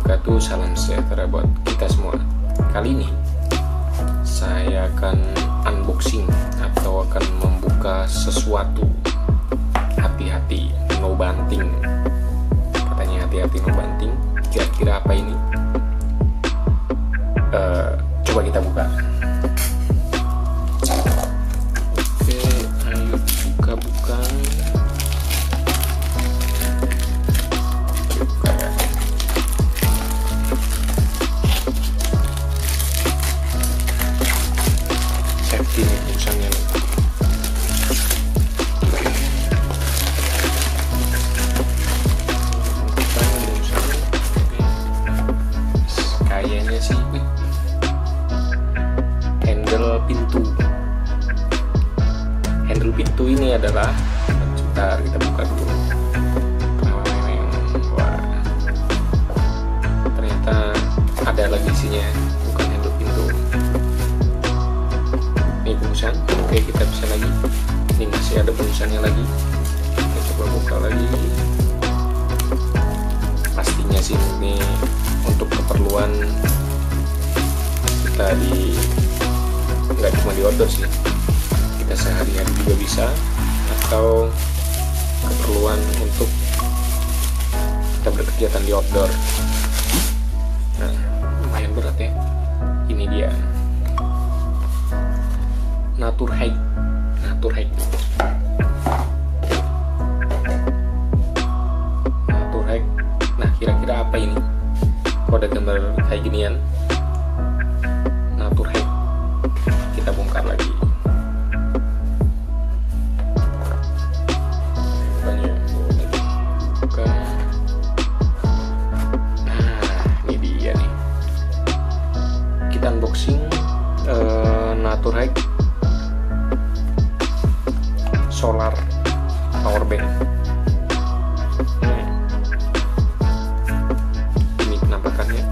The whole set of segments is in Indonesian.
wabarakatuh. Salam sejahtera buat kita semua. Kali ini saya akan unboxing atau akan membuka sesuatu. Hati-hati, no banting. Katanya hati-hati, no banting. Kira-kira apa ini? Coba kita buka. Oke, ayo buka-buka. Safety nih tulisannya. Kayaknya sih handle pintu ini adalah, sebentar kita buka dulu. Wah, ternyata ada lagi isinya, bukan handle pintu. Ini bungkusan. Oke, kita bisa lagi. Ini masih ada bungkusannya lagi. Kita coba buka lagi. Pastinya sih ini untuk keperluan kita nggak cuma di outdoor sih, kita sehari-hari juga bisa, atau keperluan untuk kita berkegiatan di outdoor. Nah, lumayan berat ya. Ini dia Naturhaik. Nah, kira-kira apa ini? Kok ada gambar kayak ginian? Naturhaik. Kita bongkar lagi. Buka. Nah, ini dia nih. Kita unboxing Naturhaik solar power bank. Ini penampakannya.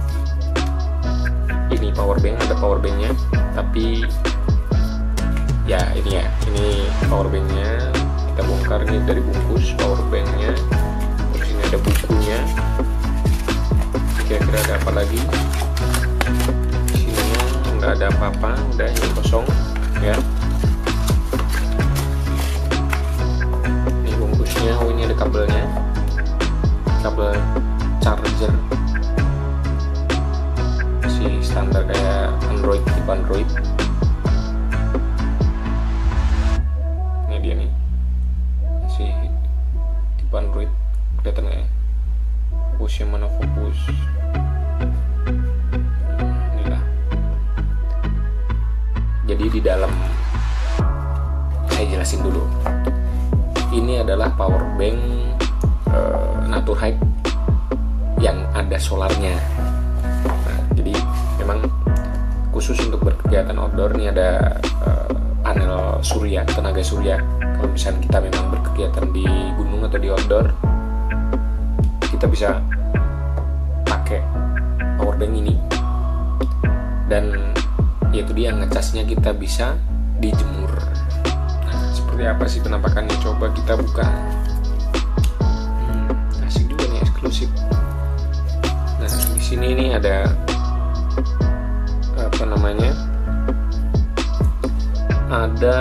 Ini power bank, ada power banknya, tapi ya ini power banknya. Kita bongkar ini dari bungkus power banknya. Terus ini ada bukunya. Kira-kira ada apa lagi? Sini nggak ada apa-apa, udah ini kosong ya. Ini bungkusnya. Oh, ini ada kabelnya, kabel charger. Standar kayak Android, tipe Android. Ini dia nih, si tipe Android. Kelihatan nggak ya? Fokusnya mana fokus? Inilah. Jadi di dalam, saya jelasin dulu. Ini adalah power bank Naturhaik yang ada solarnya. Jadi memang khusus untuk berkegiatan outdoor. Ini ada panel surya, tenaga surya. Kalau misalnya kita memang berkegiatan di gunung atau di outdoor, kita bisa pakai power bank ini. Dan yaitu dia, ngecasnya kita bisa dijemur. Nah, seperti apa sih penampakannya? Coba kita buka. Asik juga nih, eksklusif. Nah, di sini ini ada apa namanya, ada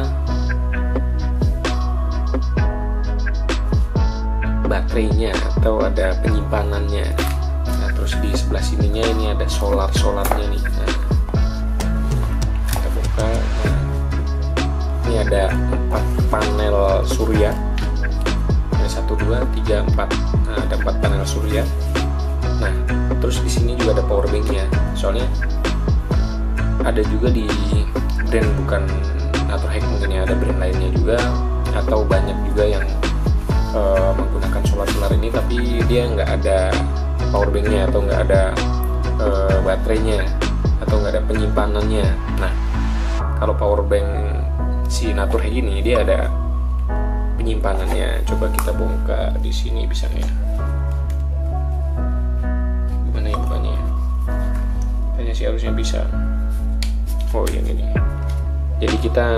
baterainya atau ada penyimpanannya. Nah, terus di sebelah sininya ini ada solarnya nih. Nah, kita buka. Nah, ini ada 4 panel surya. Ada 1, 2, 3, 4. Nah, ada 4 panel surya. Nah, terus di sini juga ada power banknya. Soalnya ada juga di brand, bukan Naturhaik mungkin ya, ada brand lainnya juga, atau banyak juga yang menggunakan solar ini, tapi dia nggak ada power banknya, atau nggak ada baterainya, atau nggak ada penyimpanannya. Nah, kalau power bank si Naturhaik ini dia ada penyimpanannya. Coba kita bongkar di sini, bisa nggak ya? Gimana ya bukannya? Kayaknya sih harusnya bisa. Oh, yang ini. Jadi kita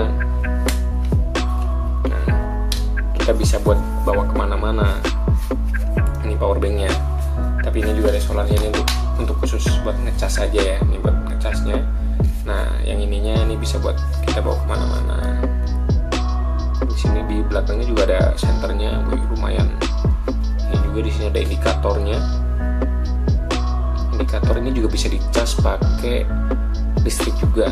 bisa buat bawa kemana-mana. Ini power banknya. tapi ini juga ada solarnya, ini untuk khusus buat ngecas aja ya, ini buat ngecasnya. Nah yang ininya ini bisa buat kita bawa kemana-mana. Di sini di belakangnya juga ada senternya, lumayan. Ini juga di sini ada indikatornya. Indikator ini juga bisa dicas pakai listrik juga.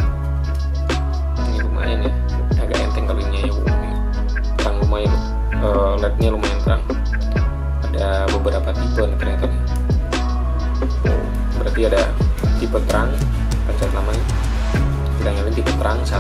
Ini lumayan ya, agak enteng kalau ini ya, terang lumayan, LED-nya lumayan terang. Ada beberapa tipe nih ternyata nih. Berarti ada tipe terang, pencet namanya. Kita nyalain tipe terang 1,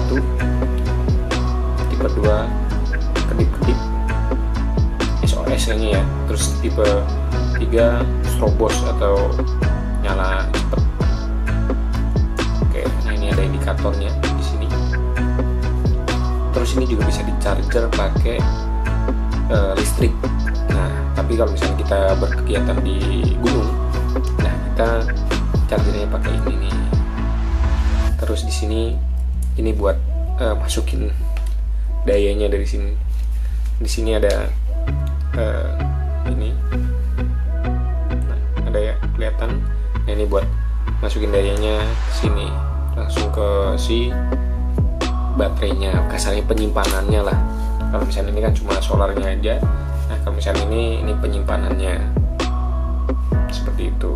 tipe 2 kedip-kedip SOS ini ya. Terus tipe 3 strobos atau nyala cepet. Oke, nah ini ada indikatornya di sini. Terus ini juga bisa di charger pakai listrik. Nah, tapi kalau misalnya kita berkegiatan di gunung, nah kita chargernya pakai ini nih. Terus di sini ini buat masukin dayanya dari sini. Di sini ada ini. Nah, ada ya, kelihatan. Nah, ini buat masukin dayanya sini, langsung ke si baterainya, kasarnya penyimpanannya lah. Kalau misalnya ini kan cuma solarnya aja. Nah, kalau misalnya ini penyimpanannya seperti itu.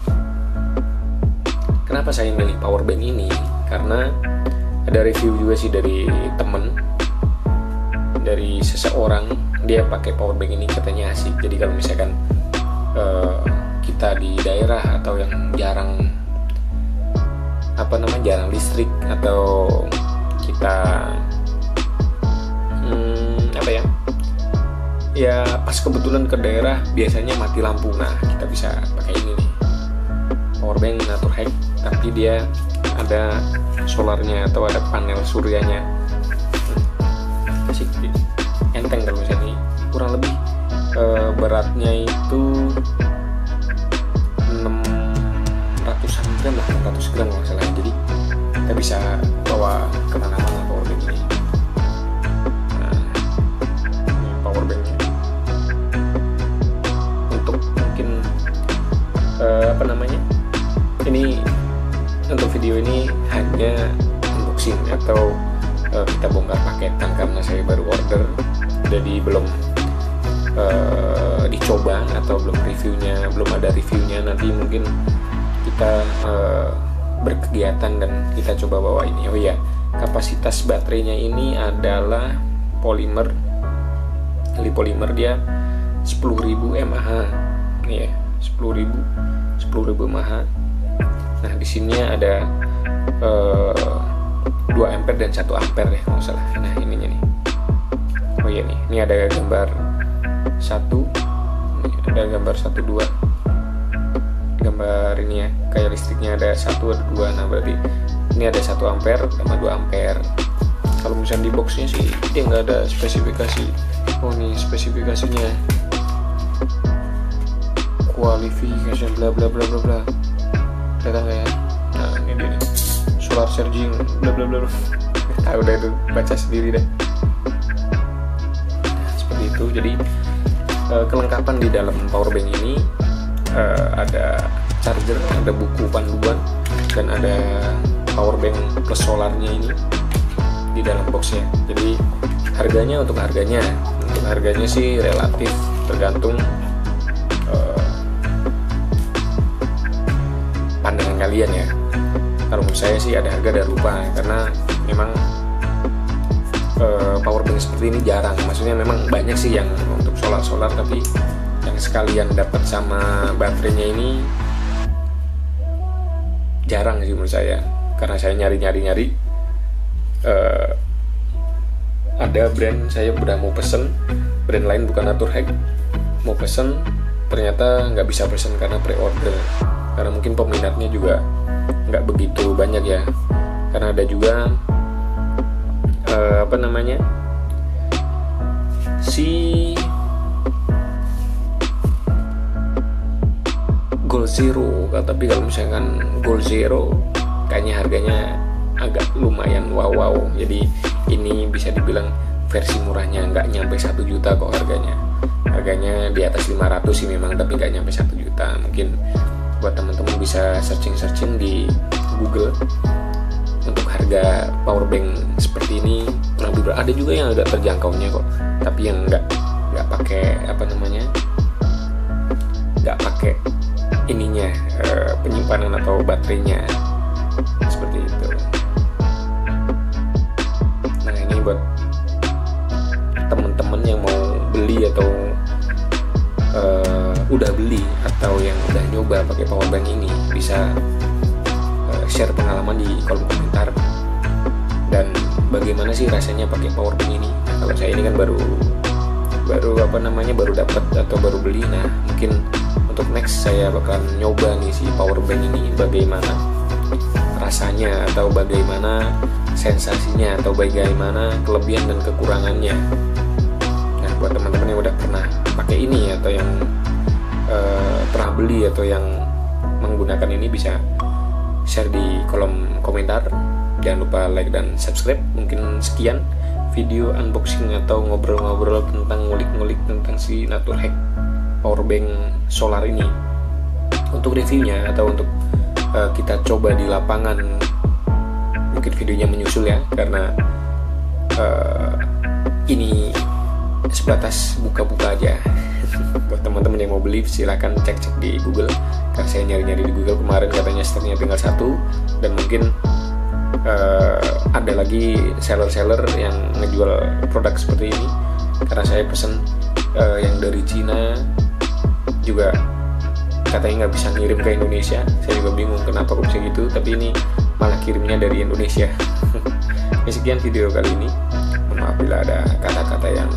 Kenapa saya milih power bank ini? Karena ada review juga sih dari temen, dari seseorang, dia pakai power bank ini katanya asik. Jadi kalau misalkan kita di daerah atau yang jarang jarang listrik, atau kita ya pas kebetulan ke daerah biasanya mati lampu, nah kita bisa pakai ini nih, power bank Naturhack, tapi dia ada solarnya atau ada panel suryanya. Asik, enteng kalau misalnya ini. Kurang lebih beratnya itu 600-an gram lah, 600 gram kalau salah. Jadi kita bisa bawa kemana-mana power bank ini. Nah, ini power banknya. Untuk mungkin ini untuk video ini hanya unboxing atau kita bongkar paketan karena saya baru order, jadi belum dicoba atau belum ada reviewnya. Nanti mungkin kita berkegiatan dan kita coba bawa ini. Oh iya, kapasitas baterainya ini adalah polimer, polimer dia 10.000 mAh nih ya, 10.000 mAh. Nah di sini ada 2 ampere dan 1 ampere deh kalau salah. Nah ininya nih, oh iya nih, ini ada gambar 1, ada gambar 1, 2, gambar ini ya, kayak listriknya ada 1, ada 2. Nah berarti ini ada 1 ampere sama 2 ampere. Kalau misalnya di boxnya sih dia nggak ada spesifikasi. Oh nih spesifikasinya, qualification bla bla bla bla bla, kelihatan nggak ya? Nah ini dia nih, solar charging bla bla bla. Tahu deh itu, baca sendiri deh. Nah, seperti itu. Jadi kelengkapan di dalam power bank ini ada charger, ada buku panduan, dan ada power bank plus solarnya ini di dalam boxnya. Jadi untuk harganya sih relatif tergantung pandangan kalian ya. Kalau menurut saya sih ada harga ada rupa, karena memang power bank seperti ini jarang. Maksudnya memang banyak sih yang untuk solar, tapi yang sekalian dapat sama baterainya ini jarang sih menurut saya. Karena saya nyari ada brand, saya udah mau pesen brand lain bukan Naturhack, mau pesen ternyata nggak bisa pesen karena pre-order, karena mungkin peminatnya juga nggak begitu banyak ya. Karena ada juga si Gold Zero, tapi kalau misalkan Gold Zero kayaknya harganya agak lumayan wow. Jadi ini bisa dibilang versi murahnya, nggak nyampe 1 juta kok harganya di atas 500 sih memang, tapi nggak nyampe 1 juta. Mungkin buat teman-teman bisa searching di Google untuk harga power bank seperti ini kurang lebih ada juga yang agak terjangkaunya kok, tapi yang nggak pakai nggak pakai ininya, penyimpanan atau baterainya seperti itu. Nah, ini buat teman-teman yang mau beli atau udah beli atau yang udah nyoba pakai power bank ini, bisa share pengalaman di kolom komentar dan bagaimana sih rasanya pakai power bank ini. Nah, kalau saya ini kan baru dapat atau baru beli. Nah, mungkin untuk next saya bakalan nyoba nih si power bank ini, bagaimana rasanya atau bagaimana sensasinya atau bagaimana kelebihan dan kekurangannya. Nah, buat teman-teman yang udah pernah pakai ini atau yang pernah beli atau yang menggunakan ini, bisa share di kolom komentar. Jangan lupa like dan subscribe. Mungkin sekian video unboxing atau ngobrol-ngobrol tentang ngulik-ngulik tentang si Naturhack powerbank solar ini. Untuk reviewnya atau untuk kita coba di lapangan, mungkin videonya menyusul ya, karena ini sebatas buka-buka aja. Buat teman-teman yang mau beli silahkan cek-cek di Google, karena saya nyari-nyari di Google kemarin katanya stoknya tinggal 1, dan mungkin ada lagi seller-seller yang ngejual produk seperti ini, karena saya pesen yang dari Cina juga katanya nggak bisa ngirim ke Indonesia. Saya juga bingung kenapa kok bisa gitu, tapi ini malah kirimnya dari Indonesia. Ya, sekian video kali ini. Mohon maaf bila ada kata-kata yang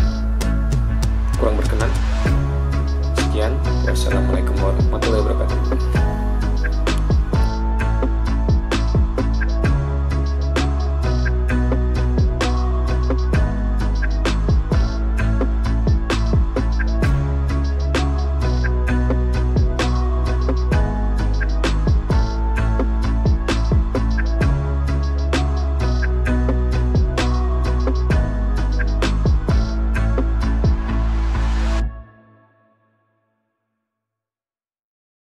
kurang berkenan. Sekian, wassalamualaikum warahmatullahi wabarakatuh.